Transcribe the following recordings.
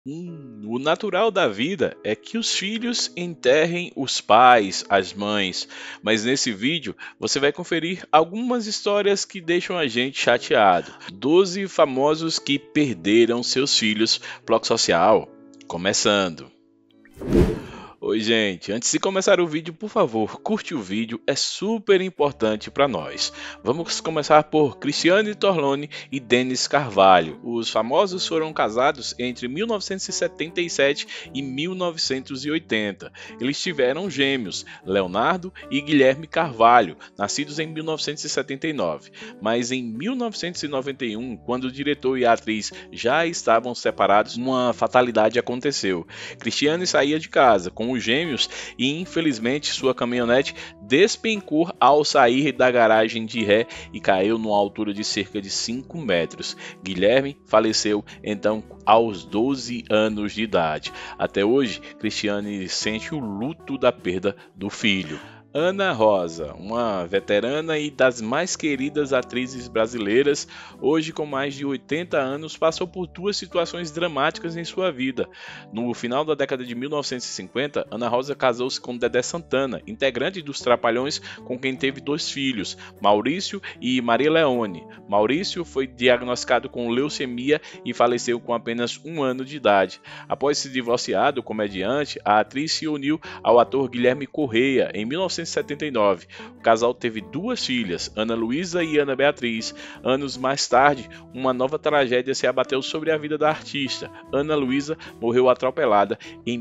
O natural da vida é que os filhos enterrem os pais, as mães, mas nesse vídeo você vai conferir algumas histórias que deixam a gente chateado. 12 famosos que perderam seus filhos. Bloco Social, começando. Oi, gente. Antes de começar o vídeo, por favor, curte o vídeo, é super importante para nós. Vamos começar por Cristiane Torlone e Denis Carvalho. Os famosos foram casados entre 1977 e 1980. Eles tiveram gêmeos, Leonardo e Guilherme Carvalho, nascidos em 1979. Mas em 1991, quando o diretor e a atriz já estavam separados, uma fatalidade aconteceu. Cristiane saía de casa com os gêmeos e infelizmente sua caminhonete despencou ao sair da garagem de ré e caiu numa altura de cerca de 5 metros. Guilherme faleceu então aos 12 anos de idade. Até hoje, Cristiane sente o luto da perda do filho. Ana Rosa, uma veterana e das mais queridas atrizes brasileiras, hoje com mais de 80 anos, passou por duas situações dramáticas em sua vida. No final da década de 1950, Ana Rosa casou-se com Dedé Santana, integrante dos Trapalhões, com quem teve dois filhos, Maurício e Maria Leone. Maurício foi diagnosticado com leucemia e faleceu com apenas 1 ano de idade. Após se divorciar do comediante, a atriz se uniu ao ator Guilherme Correia em 1979. O casal teve duas filhas, Ana Luísa e Ana Beatriz. Anos mais tarde, uma nova tragédia se abateu sobre a vida da artista. Ana Luísa morreu atropelada em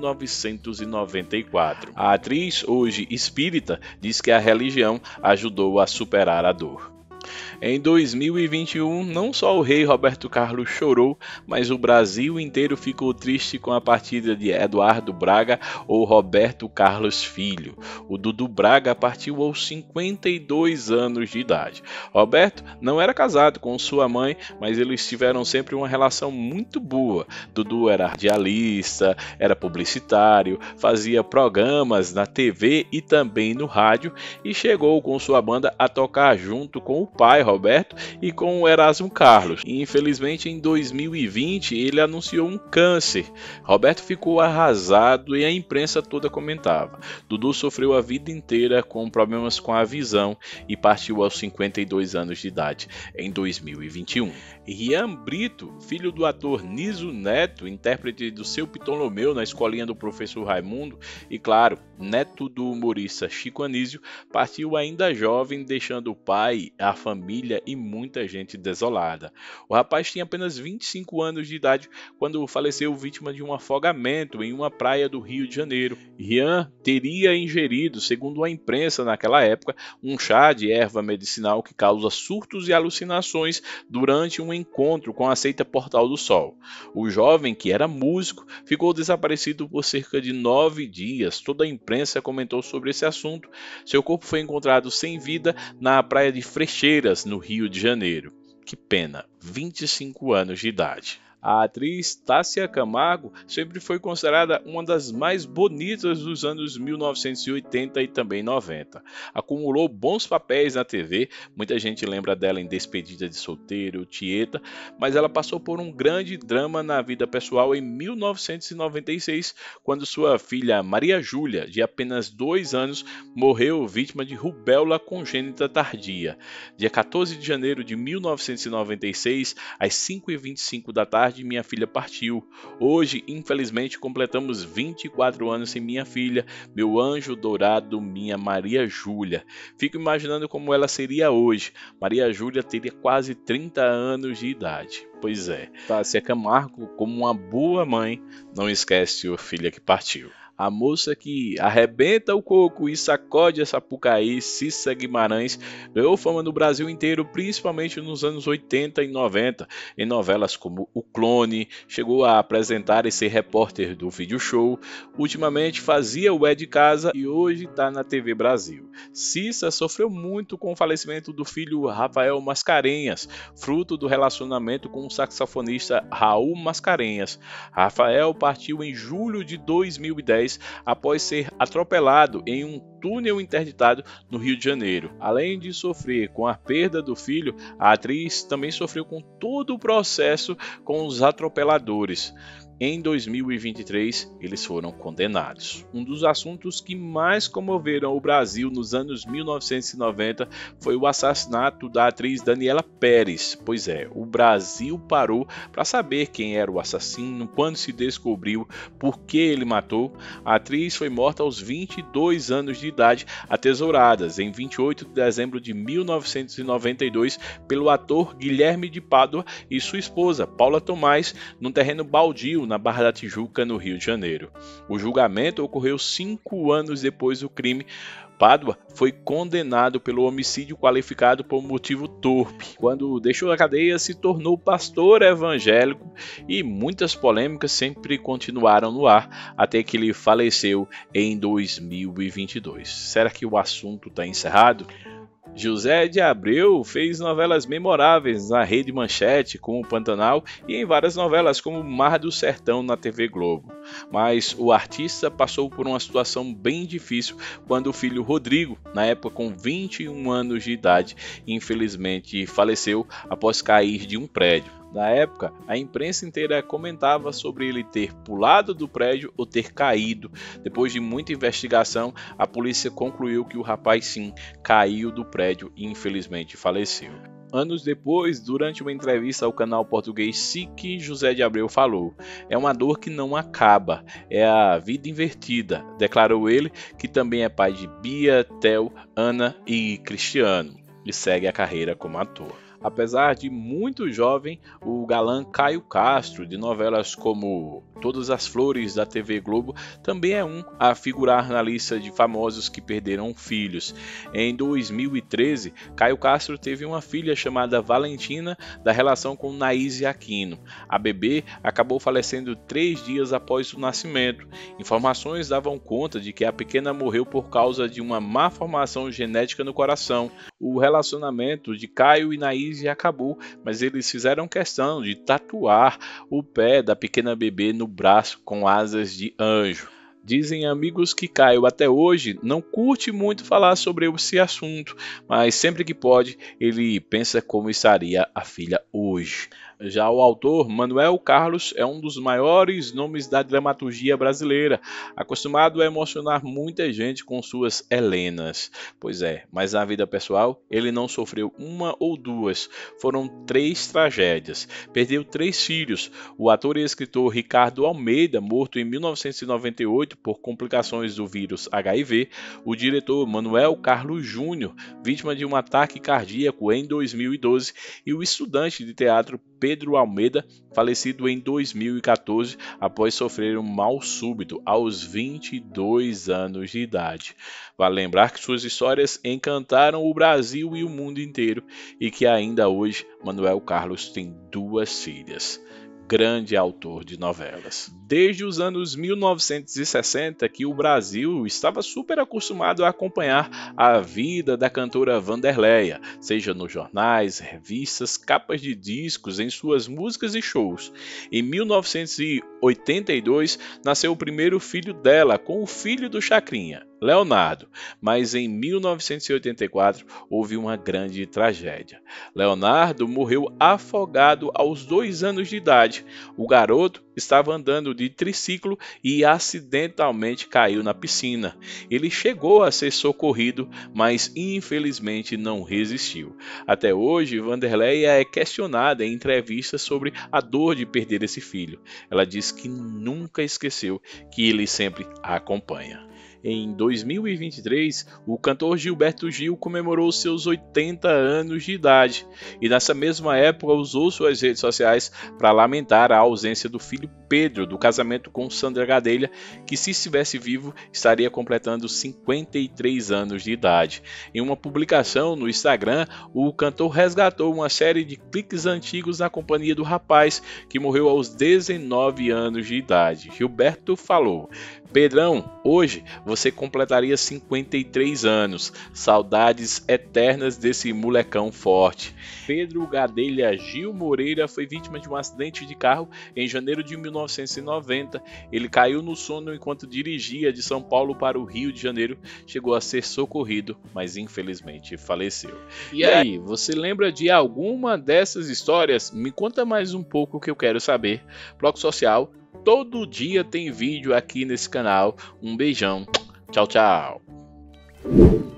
1994. A atriz, hoje espírita, diz que a religião ajudou a superar a dor. Em 2021, não só o rei Roberto Carlos chorou, mas o Brasil inteiro ficou triste com a partida de Eduardo Braga ou Roberto Carlos Filho. O Dudu Braga partiu aos 52 anos de idade. Roberto não era casado com sua mãe, mas eles tiveram sempre uma relação muito boa. Dudu era radialista, era publicitário, fazia programas na TV e também no rádio e chegou com sua banda a tocar junto com o pai Roberto e com o Erasmo Carlos. E, infelizmente, em 2020 ele anunciou um câncer. Roberto ficou arrasado e a imprensa toda comentava. Dudu sofreu a vida inteira com problemas com a visão e partiu aos 52 anos de idade em 2021. Rian Brito, filho do ator Niso Neto, intérprete do Seu Ptolomeu na Escolinha do Professor Raimundo e, claro, neto do humorista Chico Anísio, partiu ainda jovem, deixando o pai, a família e muita gente desolada. O rapaz tinha apenas 25 anos de idade quando faleceu vítima de um afogamento em uma praia do Rio de Janeiro. Rian teria ingerido, segundo a imprensa naquela época, um chá de erva medicinal que causa surtos e alucinações durante um encontro com a seita Portal do Sol. O jovem, que era músico, ficou desaparecido por cerca de 9 dias. Toda a imprensa comentou sobre esse assunto. Seu corpo foi encontrado sem vida na praia de Frecheiras, no Rio de Janeiro. Que pena, 25 anos de idade. A atriz Tássia Camargo sempre foi considerada uma das mais bonitas dos anos 1980 e também 90. Acumulou bons papéis na TV, muita gente lembra dela em Despedida de Solteiro, Tieta, mas ela passou por um grande drama na vida pessoal em 1996, quando sua filha Maria Júlia, de apenas 2 anos, morreu vítima de rubéola congênita tardia. Dia 14 de janeiro de 1996, às 5h25 da tarde, minha filha partiu. Hoje, infelizmente, completamos 24 anos sem minha filha, meu anjo dourado, minha Maria Júlia. Fico imaginando como ela seria hoje. Maria Júlia teria quase 30 anos de idade. Pois é, Tássia Camargo, como uma boa mãe, não esquece sua filha que partiu. A moça que arrebenta o coco e sacode a Sapucaí, Cissa Guimarães, ganhou fama no Brasil inteiro, principalmente nos anos 80 e 90, em novelas como O Clone, chegou a apresentar e ser repórter do Vídeo Show, ultimamente fazia o É de Casa e hoje está na TV Brasil. Cissa sofreu muito com o falecimento do filho Rafael Mascarenhas, fruto do relacionamento com o saxofonista Raul Mascarenhas. Rafael partiu em julho de 2010 após ser atropelado em um túnel interditado no Rio de Janeiro. Além de sofrer com a perda do filho, a atriz também sofreu com todo o processo com os atropeladores. Em 2023, eles foram condenados. Um dos assuntos que mais comoveram o Brasil nos anos 1990 foi o assassinato da atriz Daniela Pérez. Pois é, o Brasil parou para saber quem era o assassino, quando se descobriu por que ele matou. A atriz foi morta aos 22 anos de idade, a tesouradas em 28 de dezembro de 1992 pelo ator Guilherme de Pádua e sua esposa Paula Tomás, num terreno baldio na Barra da Tijuca, no Rio de Janeiro. O julgamento ocorreu 5 anos depois do crime. Pádua foi condenado pelo homicídio qualificado por motivo torpe. Quando deixou a cadeia, se tornou pastor evangélico e muitas polêmicas sempre continuaram no ar até que ele faleceu em 2022. Será que o assunto está encerrado? José de Abreu fez novelas memoráveis na Rede Manchete, como Pantanal, e em várias novelas como Mar do Sertão na TV Globo. Mas o artista passou por uma situação bem difícil quando o filho Rodrigo, na época com 21 anos de idade, infelizmente faleceu após cair de um prédio. Na época, a imprensa inteira comentava sobre ele ter pulado do prédio ou ter caído. Depois de muita investigação, a polícia concluiu que o rapaz sim caiu do prédio e infelizmente faleceu. Anos depois, durante uma entrevista ao canal português SIC, José de Abreu falou: "É uma dor que não acaba, é a vida invertida", declarou ele, que também é pai de Bia, Theo, Ana e Cristiano, e segue a carreira como ator. Apesar de muito jovem, o galã Caio Castro, de novelas como Todas as Flores da TV Globo, também é um a figurar na lista de famosos que perderam filhos. Em 2013, Caio Castro teve uma filha chamada Valentina, da relação com Naíse Aquino. A bebê acabou falecendo 3 dias após o nascimento. Informações davam conta de que a pequena morreu por causa de uma má formação genética no coração. O relacionamento de Caio e Naíse acabou, mas eles fizeram questão de tatuar o pé da pequena bebê no braço com asas de anjo. Dizem amigos que Caio até hoje não curte muito falar sobre esse assunto, mas sempre que pode ele pensa como estaria a filha hoje. Já o autor Manuel Carlos é um dos maiores nomes da dramaturgia brasileira, acostumado a emocionar muita gente com suas Helenas. Pois é, mas na vida pessoal ele não sofreu uma ou duas, foram 3 tragédias. Perdeu 3 filhos, o ator e escritor Ricardo Almeida, morto em 1998 por complicações do vírus HIV, o diretor Manuel Carlos Júnior, vítima de um ataque cardíaco em 2012, e o estudante de teatro Pedro Almeida, falecido em 2014 após sofrer um mal súbito aos 22 anos de idade. Vale lembrar que suas histórias encantaram o Brasil e o mundo inteiro e que ainda hoje Manuel Carlos tem 2 filhas. Grande autor de novelas. Desde os anos 1960 que o Brasil estava super acostumado a acompanhar a vida da cantora Wanderleia, seja nos jornais, revistas, capas de discos, em suas músicas e shows. Em 1982 nasceu o primeiro filho dela com o filho do Chacrinha, Leonardo, mas em 1984 houve uma grande tragédia. Leonardo morreu afogado aos 2 anos de idade. O garoto estava andando de triciclo e acidentalmente caiu na piscina. Ele chegou a ser socorrido, mas infelizmente não resistiu. Até hoje, Wanderleia é questionada em entrevistas sobre a dor de perder esse filho. Ela diz que nunca esqueceu que ele sempre a acompanha. Em 2023, o cantor Gilberto Gil comemorou seus 80 anos de idade e nessa mesma época usou suas redes sociais para lamentar a ausência do filho Pedro do casamento com Sandra Gadelha, que se estivesse vivo estaria completando 53 anos de idade. Em uma publicação no Instagram, o cantor resgatou uma série de cliques antigos na companhia do rapaz que morreu aos 19 anos de idade. Gilberto falou: "Pedrão, hoje você completaria 53 anos. Saudades eternas desse molecão forte." Pedro Gadelha Gil Moreira foi vítima de um acidente de carro em janeiro de 1990. Ele caiu no sono enquanto dirigia de São Paulo para o Rio de Janeiro. Chegou a ser socorrido, mas infelizmente faleceu. E aí, você lembra de alguma dessas histórias? Me conta mais um pouco que eu quero saber. Bloco Social Todo dia tem vídeo aqui nesse canal. Um beijão. Tchau, tchau.